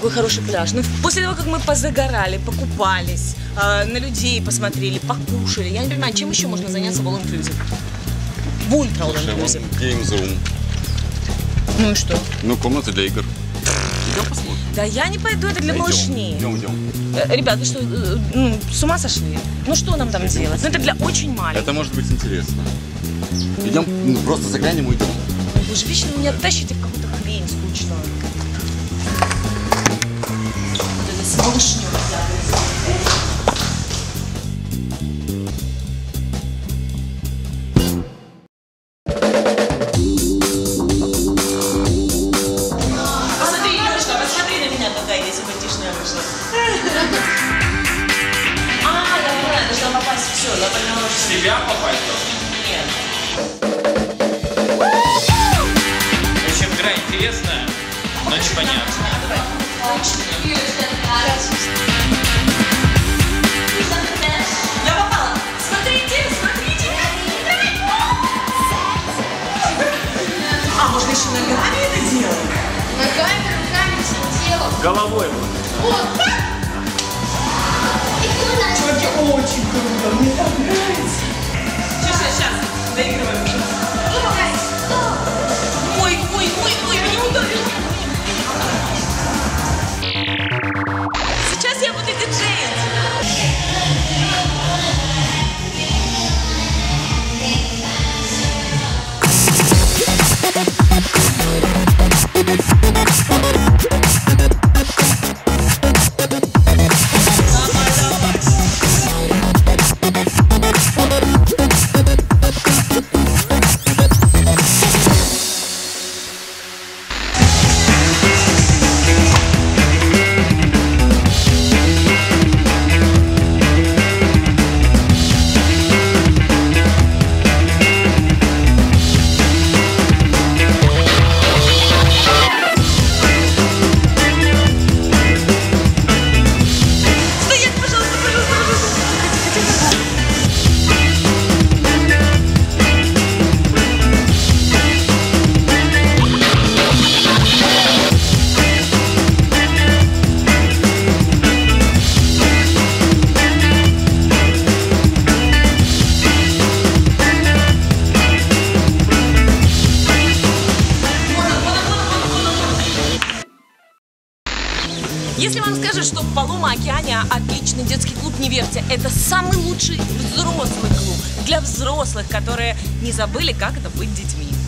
такой хороший пляж. Ну, после того, как мы позагорали, покупались, на людей посмотрели, покушали, я не понимаю, чем еще можно заняться в All Inclusive? В ультра All Inclusive. Games Room. Ну и что? Ну, комната для игр. Идем посмотрим. Да я не пойду, это для малышней. Идем. Ребят, вы что, с ума сошли? Ну что нам там делать? Ну это для очень маленьких. Это может быть интересно. Идем, просто заглянем и уйдем. Вы же вечно меня тащите в какую-то хрень скучную. Вот это с малышней. Посмотри, Лёшка, посмотри на меня, какая я симпатичная вышла. Я поняла, я должна попасть. Все, я поняла, что... Себя попасть должен? Нет. В общем, игра интересная, но непонятно. Я попала. Смотрите. Можно еще ногами это делать? Ногами, руками, всем телом. Головой. Вот так. Чуваки, очень круто. Мне так нравится. Сейчас. Доигрываем. Ой, меня ударил. Сейчас я буду диджеем. Если вам скажут, что в Палома-океане отличный детский клуб, не верьте. Это самый лучший взрослый клуб для взрослых, которые не забыли, как это быть детьми.